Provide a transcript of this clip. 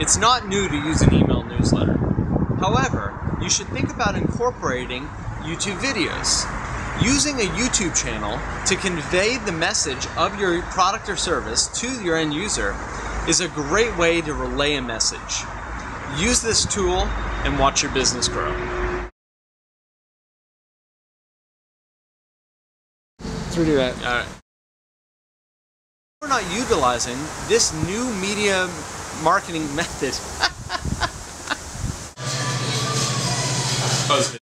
It's not new to use an email newsletter. However, you should think about incorporating YouTube videos. Using a YouTube channel to convey the message of your product or service to your end user is a great way to relay a message. Use this tool and watch your business grow. Let's redo that. All right. We're not utilizing this new media marketing method.